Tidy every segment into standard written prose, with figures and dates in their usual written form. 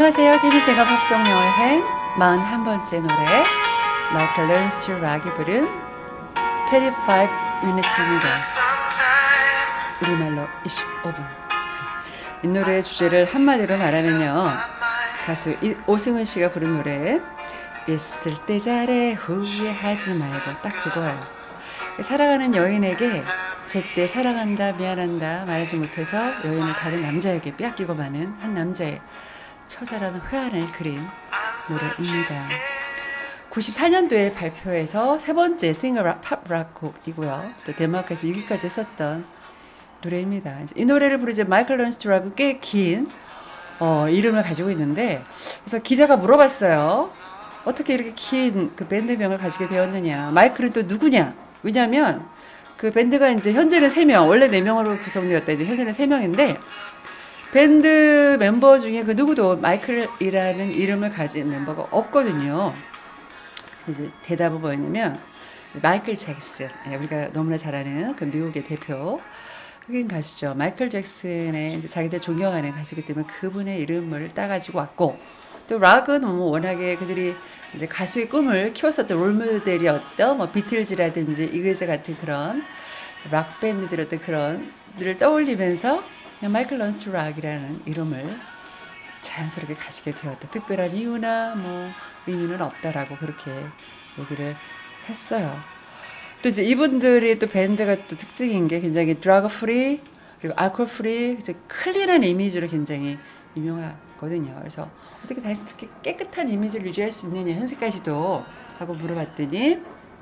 안녕하세요. 테니스가 팝송 여행 41번째 노래 Michael Learns to Rock이 부른 25 Minutes입니다. 우리말로 25분. 이 노래의 주제를 한마디로 말하면요, 가수 오승훈 씨가 부른 노래 있을 때 잘해 후회하지 말고, 딱 그거예요. 살아가는 여인에게 제때 사랑한다 미안한다 말하지 못해서 여인을 다른 남자에게 빼앗기고 마는 한 남자의 처절한 회한을 그린 노래입니다. 94년도에 발표해서 세 번째 싱글 팝락 곡이고요. 또 덴마크에서 6위까지 했었던 노래입니다. 이 노래를 부르지 마이클 런스트라고 꽤 긴 이름을 가지고 있는데, 그래서 기자가 물어봤어요. 어떻게 이렇게 긴 그 밴드명을 가지게 되었느냐. 마이클은 또 누구냐. 왜냐하면 그 밴드가 이제 현재는 3명, 원래 4명으로 구성되었다. 이제 현재는 3명인데 밴드 멤버 중에 그 누구도 마이클이라는 이름을 가진 멤버가 없거든요. 이제 대답은 뭐였냐면 마이클 잭슨, 우리가 너무나 잘 아는 그 미국의 대표 흑인 가수죠. 마이클 잭슨의 이제 자기들 존경하는 가수이기 때문에 그분의 이름을 따가지고 왔고, 또 락은 뭐 워낙에 그들이 이제 가수의 꿈을 키웠었던 롤모델이었던 뭐 비틀즈라든지 이글스 같은 그런 락 밴드들 어떤 그런 들을 떠올리면서 그냥 마이클 런스 투 락이라는 이름을 자연스럽게 가지게 되었다. 특별한 이유나 뭐 의미는 없다라고 그렇게 얘기를 했어요. 또 이제 이분들이 또 밴드가 또 특징인 게 굉장히 드라그 프리 그리고 알코올 프리 이제 클린한 이미지로 굉장히 유명하거든요. 그래서 어떻게 다시 이렇게 깨끗한 이미지를 유지할 수 있느냐 현재까지도 하고 물어봤더니,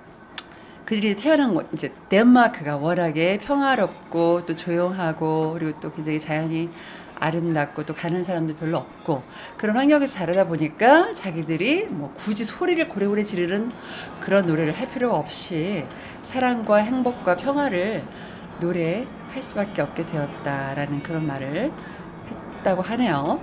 그들이 태어난 곳 이제 덴마크가 워낙에 평화롭고 또 조용하고 그리고 또 굉장히 자연이 아름답고 또 가는 사람도 별로 없고 그런 환경에서 자라다 보니까 자기들이 뭐 굳이 소리를 고래고래 지르는 그런 노래를 할 필요가 없이 사랑과 행복과 평화를 노래할 수밖에 없게 되었다라는 그런 말을 했다고 하네요.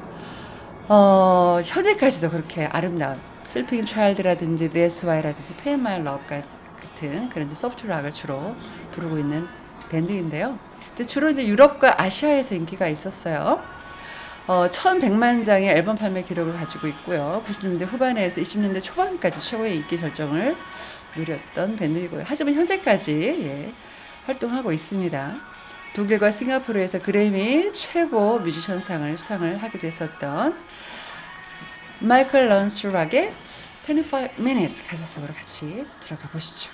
현재까지도 그렇게 아름다운 슬핑 차일드라든지 That's Why라든지 Pay My Love 같은 그런 소프트 락을 주로 부르고 있는 밴드인데요. 주로 이제 유럽과 아시아에서 인기가 있었어요. 1100만 장의 앨범 판매 기록을 가지고 있고요. 90년대 후반에서 20년대 초반까지 최고의 인기 절정을 누렸던 밴드이고요. 하지만 현재까지 활동하고 있습니다. 독일과 싱가포르에서 그래미 최고 뮤지션상을 수상을 하기도 했었던 마이클 런스 락의 25 minutes 가사 속으로 같이 들어가 보시죠.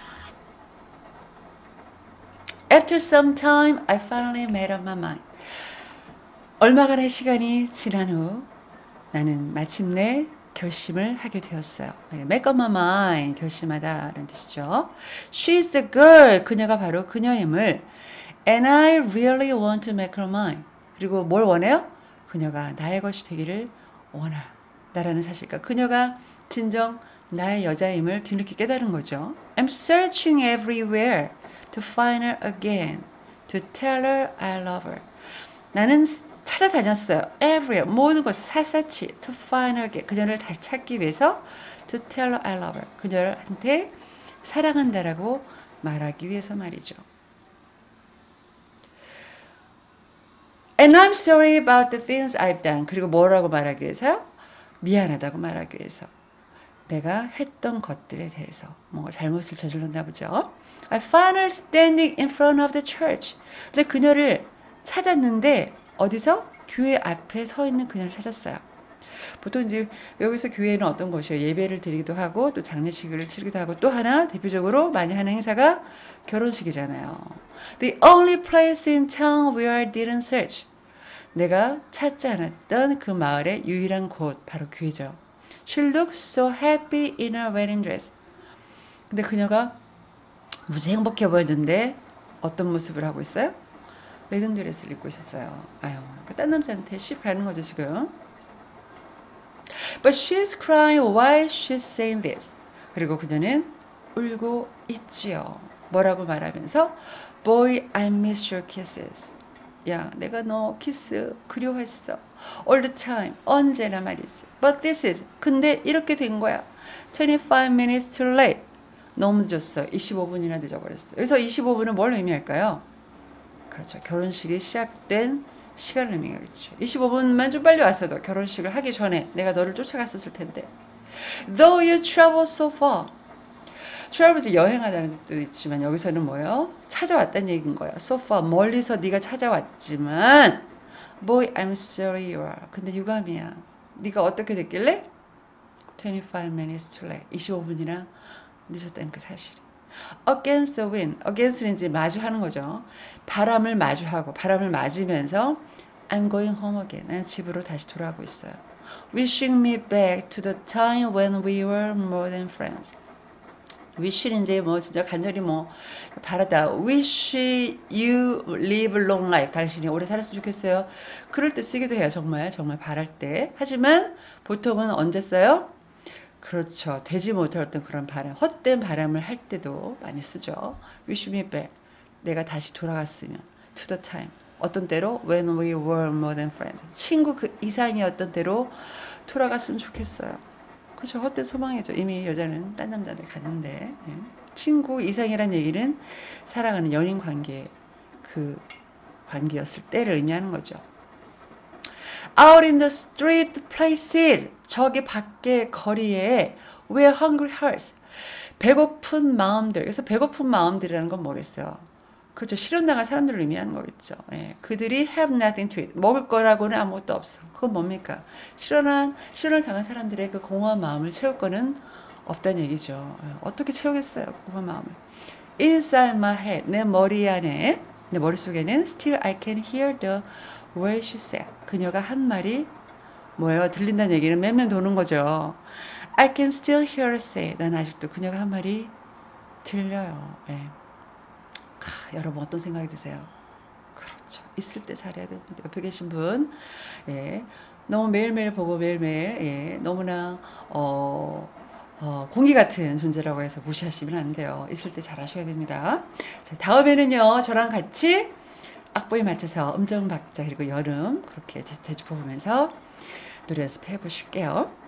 After some time, I finally made up my mind. 얼마간의 시간이 지난 후 나는 마침내 결심을 하게 되었어요. Make up my mind, 결심하다 라는 뜻이죠. She's the girl, 그녀가 바로 그녀임을. And I really want to make her mine. 그리고 뭘 원해요? 그녀가 나의 것이 되기를 원한다라는 사실과 그녀가 진정 나의 여자임을 뒤늦게 깨달은 거죠. I'm searching everywhere to find her again, to tell her I love her. 나는 찾아다녔어요. everywhere, 모든 것을 샅샅이 to find her again, 그녀를 다시 찾기 위해서 to tell her I love her, 그녀한테 사랑한다라고 말하기 위해서 말이죠. And I'm sorry about the things I've done. 그리고 뭐라고 말하기 위해서요? 미안하다고 말하기 위해서. 내가 했던 것들에 대해서 뭔가 잘못을 저질렀나 보죠. I found her standing in front of the church. 근데 그녀를 찾았는데 어디서? 교회 앞에 서 있는 그녀를 찾았어요. 보통 이제 여기서 교회는 어떤 곳이에요? 예배를 드리기도 하고 또 장례식을 치르기도 하고, 또 하나 대표적으로 많이 하는 행사가 결혼식이잖아요. The only place in town where I didn't search. 내가 찾지 않았던 그 마을의 유일한 곳, 바로 교회죠. She looked so happy in her wedding dress. 근데 그녀가 무지 행복해 보였는데 어떤 모습을 하고 있어요? 웨딩 드레스를 입고 있었어요. 아유, 딴 남자한테 씹 가는 거죠 지금. But she's crying while she's saying this. 그리고 그녀는 울고 있지요. 뭐라고 말하면서 Boy, I miss your kisses. 야, 내가 너 키스 그리워했어. All the time. 언제나 말이지. But this is. 근데 이렇게 된 거야. 25 minutes too late. 너무 늦었어. 25분이나 늦어버렸어. 여기서 25분은 뭘 의미할까요? 그렇죠. 결혼식이 시작된 시간을 의미하겠죠. 25분만 좀 빨리 왔어도 결혼식을 하기 전에 내가 너를 쫓아갔었을 텐데. Though you travel so far. travel 이제 여행하다는 뜻도 있지만 여기서는 뭐예요? 찾아왔다는 얘기인 거예요. So far 멀리서 네가 찾아왔지만 Boy, I'm sorry you are. 근데 유감이야. 네가 어떻게 됐길래? 25 minutes too late. 25분이나 늦었다는 그 사실이. Against the wind. Against는 이제 마주하는 거죠. 바람을 마주하고 바람을 맞으면서 I'm going home again. 난 집으로 다시 돌아가고 있어요. Wishing me back to the time when we were more than friends. wish는 이제 뭐 진짜 간절히 뭐 바라다. wish you live long life. 당신이 오래 살았으면 좋겠어요. 그럴 때 쓰기도 해요. 정말 정말 바랄 때. 하지만 보통은 언제 써요? 그렇죠. 되지 못할 어떤 그런 바람, 헛된 바람을 할 때도 많이 쓰죠. wish me back. 내가 다시 돌아갔으면. to the time. 어떤 때로 when we were more than friends. 친구 그 이상의 어떤 때로 돌아갔으면 좋겠어요. 그렇죠. 헛된 소망이죠. 이미 여자는 딴 남자한테 갔는데. 예. 친구 이상이란 얘기는 사랑하는 연인 관계 그 관계였을 때를 의미하는 거죠. Out in the street places. 저기 밖에 거리에 where hungry hearts. 배고픈 마음들. 그래서 배고픈 마음들이라는 건 뭐겠어요? 그렇죠. 실현당한 사람들을 의미하는 거겠죠. 예. 그들이 have nothing to eat. 먹을 거라고는 아무것도 없어. 그건 뭡니까? 실현을 당한 사람들의 그 공허한 마음을 채울 거는 없다는 얘기죠. 예. 어떻게 채우겠어요? 공허한 마음을. Inside my head. 내 머리 안에, 내 머릿속에는 still I can hear the way she said. 그녀가 한 말이 뭐예요? 들린다는 얘기는 맴맴 도는 거죠. I can still hear her say. 난 아직도 그녀가 한 말이 들려요. 예. 여러분 어떤 생각이 드세요? 그렇죠. 있을 때 잘해야 됩니다. 옆에 계신 분, 예, 너무 매일매일 보고 매일매일, 예, 너무나 공기 같은 존재라고 해서 무시하시면 안 돼요. 있을 때 잘하셔야 됩니다. 자, 다음에는요, 저랑 같이 악보에 맞춰서 음정 박자 그리고 여름 그렇게 대주보 보면서 노래 연습해 보실게요.